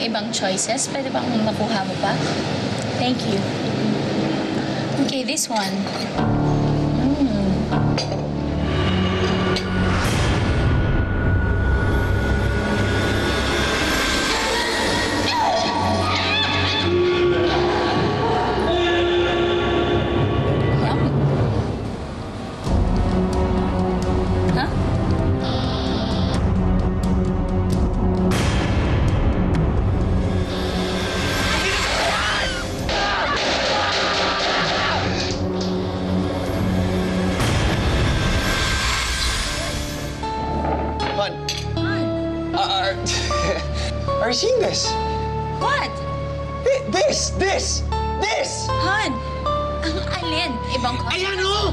ibang choices? Pwede bang makuha mo pa? Thank you. Okay, this one. Are you seeing this? What? This! Han! Ang alin? Ibang ka? Ayan, oh!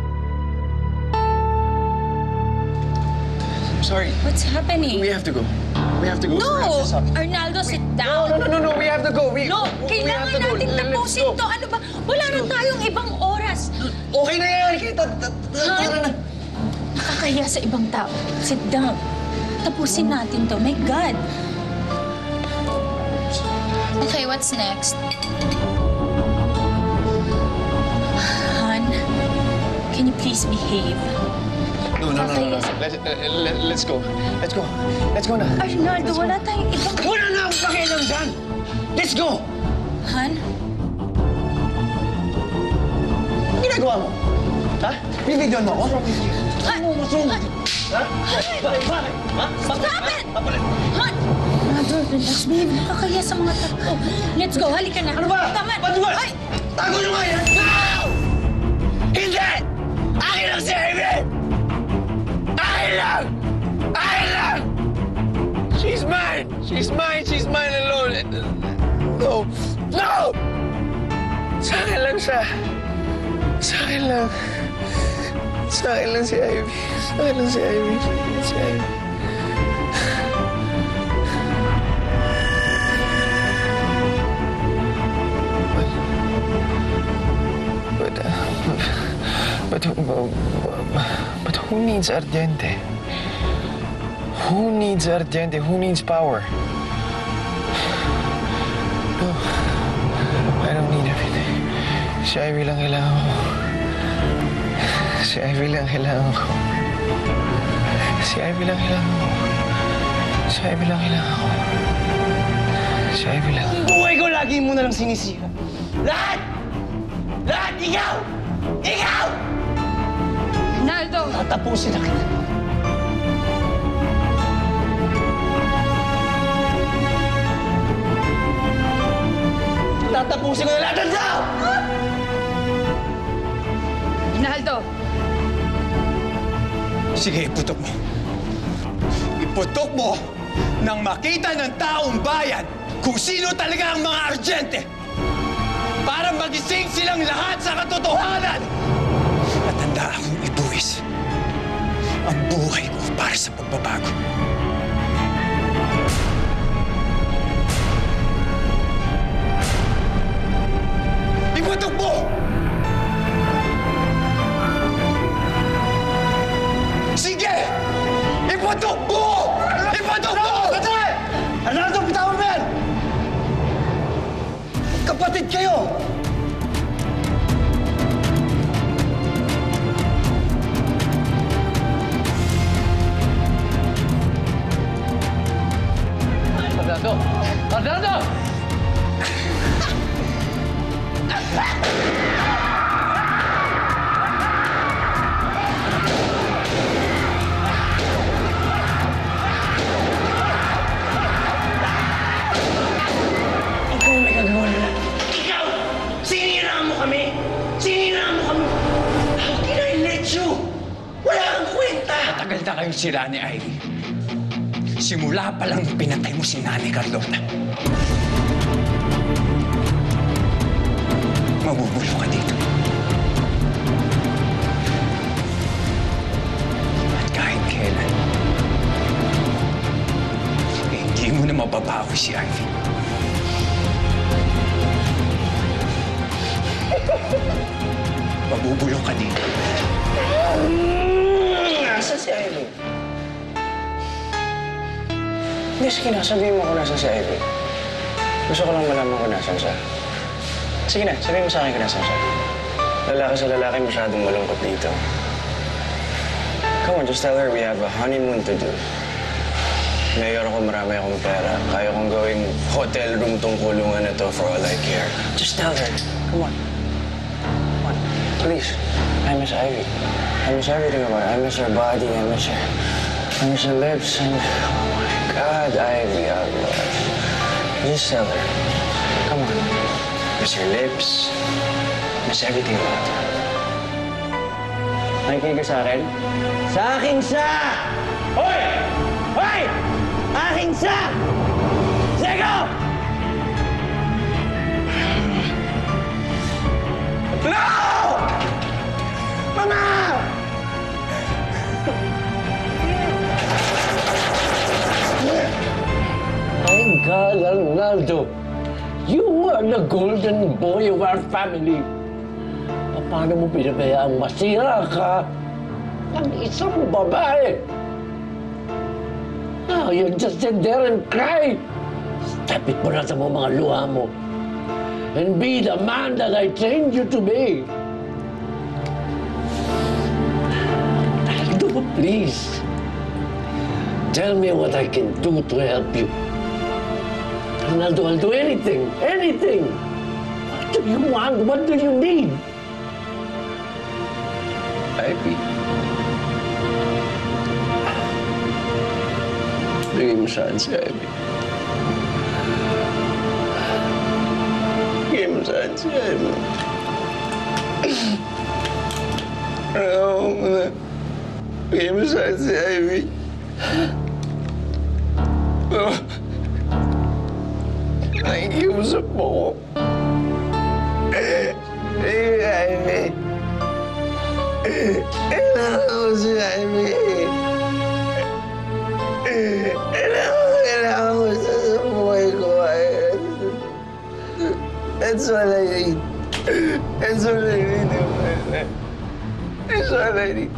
I'm sorry. What's happening? We have to go. We have to go. No! Arnaldo, sit down. No. We have to go. No, kailangan natin tapusin to. Ano ba? Wala na tayong ibang oras. Okay na yan. Tara na. Nakakahiya sa ibang tao. Sit down. Tapusin natin to. My God. Okay, what's next? Han, can you please behave? No. Let's go. Let's go na. Arnaldo, wala tayong ibang... Wala na akong pakialam dyan! Let's go! Han? Ang ginagawa mo? Ha? Bibigyan mo ako? Han! Ha? Bakit? Ha? Stop it! Han! Arnaldo, relax, babe. Nakakahiya sa mga tao. Let's go, halika na. Ano ba? Tama. Patuloy! Ay! Tago nyo nga yan! No! Hindi! Akin lang si Amy! Akin lang! She's mine alone! No! Sa akin lang siya. Sa akin lang si Ivy. But who needs Ardiente? Who needs Ardiente? Who needs power? No, I don't need everything. Si Ivy lang kailangan ko. Si Ivy lang. Buhay ko lagi mo na lang sinisira. Lahat! Ikaw! Arnaldo! Tatapusin na kita. Tatapusin ko na lahat ng tao! Arnaldo! Sige, iputok mo nang makita ng taong bayan kung sino talaga ang mga Ardiente para magising silang lahat sa katotohanan. At handa akong ibuwis ang buhay ko para sa pagbabago. Iputok mo! Sige! Iputok mo! Arnaldo, bitawan mo yan! Kapatid kayo! Arnaldo! Matagal na kayong sila ni Ivy. Simula pa lang pinatay mo si Nanay Carlota. Mabubulo ka dito. At kahit kailan, hindi mo na mababawi si Ivy. Mabubulong ka dito. Nasaan si Ivy? Hindi, sige na. Sabihin mo kung nasaan si Ivy. Gusto ko lang malaman kung nasan siya. Sige na, sabihin mo sa akin kung nasan siya. Lalaki sa lalaki masyadong malungkot dito. Come on, just tell her we have a honeymoon to do. Mayor ako, marami akong pera. Kaya kong gawing hotel room tong kulungan na to for all I care. Just tell her. Come on. Come on. Please. I miss Ivy. I miss everything about her. I miss her body. I miss her lips. Oh my God, Ivy, I love you. Just tell her. Come on. Miss her lips. Miss everything about her. Nakikinig ka sa akin? Sa akin siya! Hoy! Hoy! Akin siya! Sego! No! Mama! My God, Arnaldo! You are the golden boy of our family. Paano mo pinabayaang masira ka ng isang babae? Now, you just sit there and cry. Stop it mo na sa mga luha mo. And be the man that I trained you to be. Arnaldo, please. Tell me what I can do to help you. Arnaldo, I'll do anything. Anything. What do you want? What do you need? Ivy. Bigay mo saan si Ivy. Bigay mo saan si Ivy. Bigay mo saan si Ivy. Nakikiusap mo ko. Ivy. Kailangan ko si Ivy. Kailangan ko siya sa buhay ko. That's all I need. That's all I need in my life. That's all I need.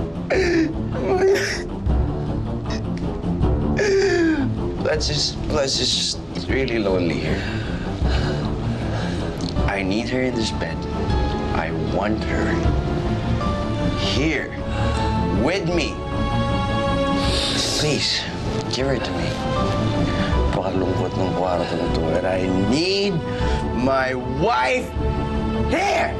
Plus, it's just really lonely here. I need her in this bed. I want her here with me. Please, give her to me. Pakalungkot ng kwarto na to. And I need my wife here!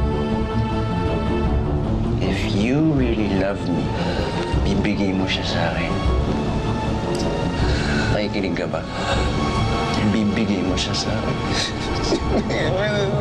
If you really love me, bibigay mo siya sa akin. Nakikinig ka ba? Bibigay mo siya sa akin.